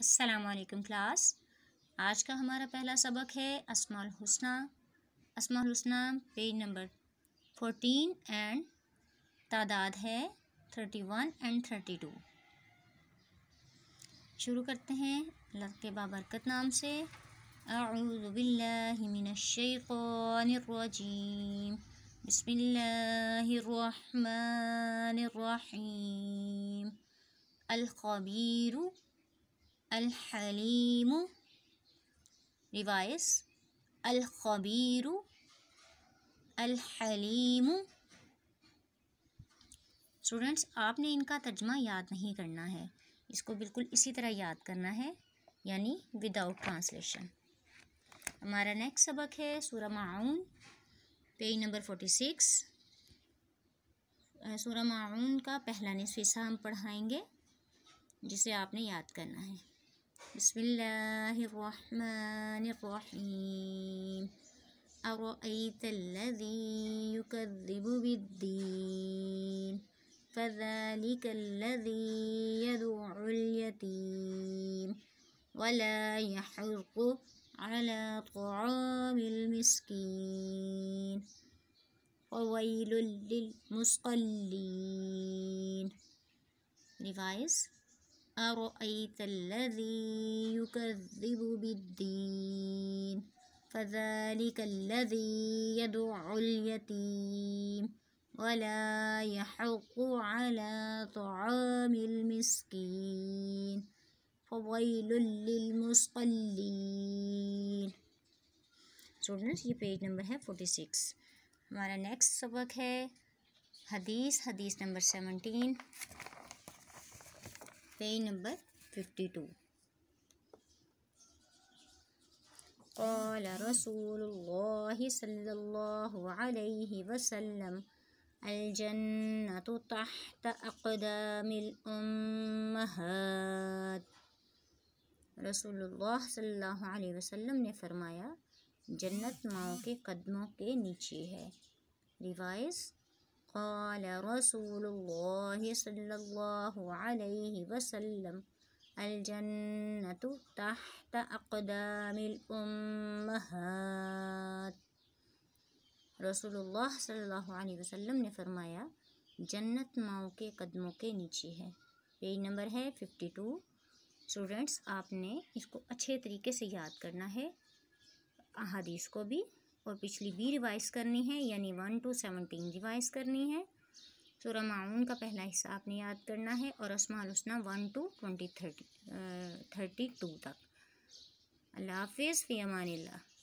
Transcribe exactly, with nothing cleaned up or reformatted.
السلام علیکم کلاس، آج کا ہمارا پہلا سبق ہے اسماء الحسنی۔ اسماء الحسنی پیج نمبر فورٹین اینڈ تعداد ہے thirty one and thirty two. شروع کرتے ہیں اللہ کے بابرکت نام سے۔ اعوذ باللہ من الشیطان الرجیم، بسم اللہ الرحمن الرحیم۔ الخبیر، الحلیم، ریوائز الخبیر، الحلیم۔ اسٹوڈنٹس، آپ نے ان کا ترجمہ یاد نہیں کرنا ہے، اس کو بالکل اسی طرح یاد کرنا ہے، یعنی وداؤٹ ٹرانسلیشن۔ ہمارا نیکسٹ سبق ہے سورہ ماعون، پیج نمبر فورٹی سکس۔ سورہ ماعون کا پہلا نصف حصہ ہم پڑھائیں گے، جسے آپ نے یاد کرنا ہے۔ بسم اللہ الرحمن الرحیم۔ ارأیت الذی یکذب بالدین فذلک الذی یدع الیتیم ولا یحض علی طعام المسکین فویل للمصلین۔ ریوائز أرأيت الذي يكذب بالدين فذلك الذي يدع اليتيم ولا يحض على طعام المسكين فويل للمصلين۔ اسٹوڈنٹس، یہ پیج نمبر ہے فورٹی سکس۔ ہمارا نیکسٹ سبق ہے حدیث حدیث نمبر seventeen, page number fifty two. قال رسول اللہ صلی اللہ علیہ وسلم الجنۃ تحت اقدام الامہات۔ رسول اللہ صلی اللہ علیہ وسلم نے فرمایا جنت ماؤں کے قدموں کے نیچے ہے۔ ریوائز قال رسول اللہ صلی اللہ علیہ وسلم الجنۃ تحت اقدام الامہات۔ رسول اللہ صلی اللہ علیہ وسلم نے فرمایا جنت ماؤں کے قدموں کے نیچے ہے۔ پیج نمبر ہے ففٹی ٹو۔ اسٹوڈنٹس، آپ نے اس کو اچھے طریقے سے یاد کرنا ہے، احادیث کو بھی اور پچھلی بھی ریوائز کرنی ہے، یعنی ون ٹو سیونٹین ریوائز کرنی ہے۔ سورہ ماعون کا پہلا حصہ آپ نے یاد کرنا ہے، اور اسماء الحسنی one two twenty thirty thirty two تک۔ اللہ حافظ، فی امان اللہ۔